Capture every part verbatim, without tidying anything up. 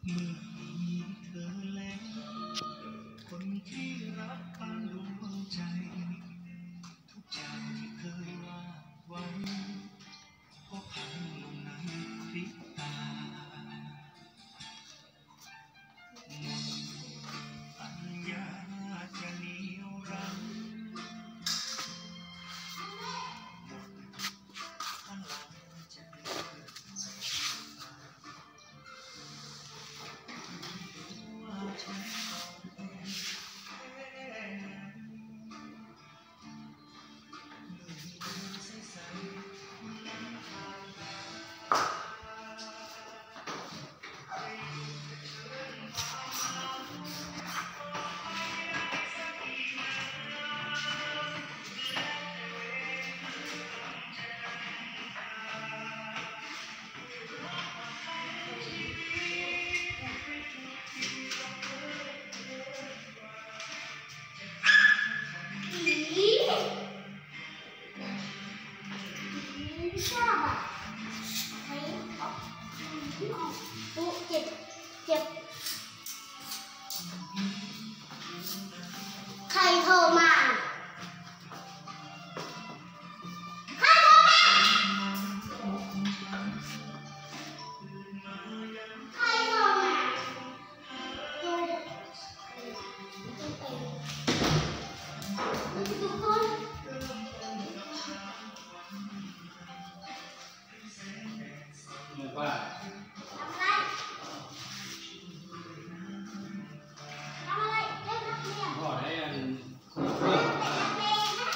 เมื่อมีเธอแล้วคนที่รักปานดวงใจทุกอย่างที่เคยวาดหวังก็พังลงในพริบตาหมดปัญญาจะเหนี่ยวรั้งหมดพลังจะเดินว่าฉันชอบอ่ะใช้ออกปุ๊เจ็บเจ็บใครโทรมาใครโทรมาใครโทรมาทุกคนนึกว่าทำอะไรทำอะไรเล่นนักเรียนพ่อได้อันเล่นเป็นนักเรียนนะ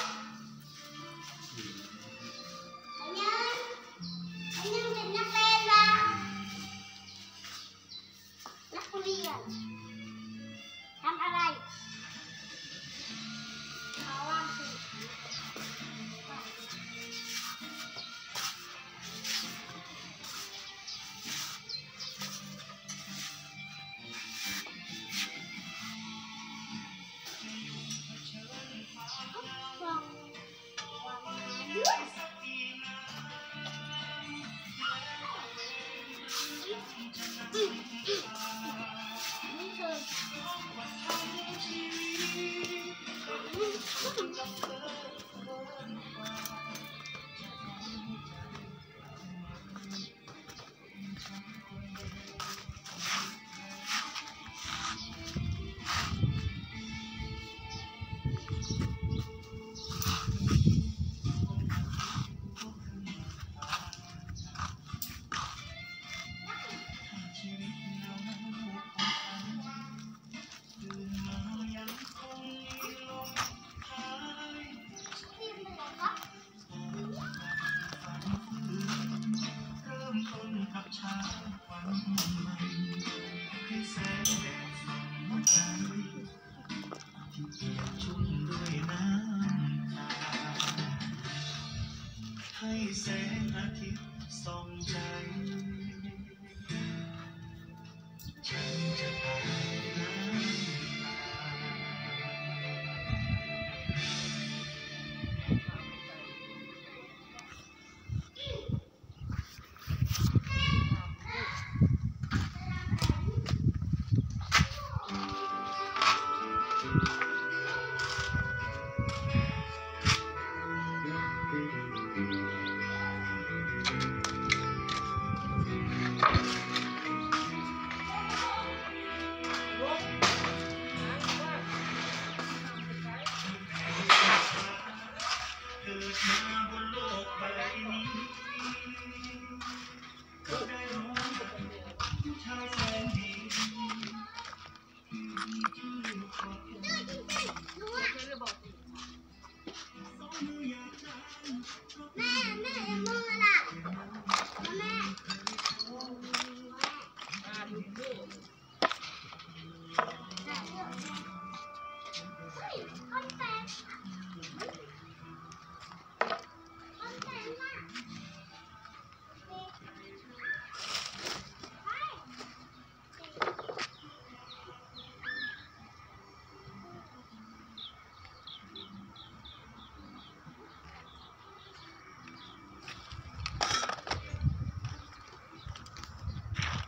อันยังอันยังเป็นนักเรียนละนักเรียน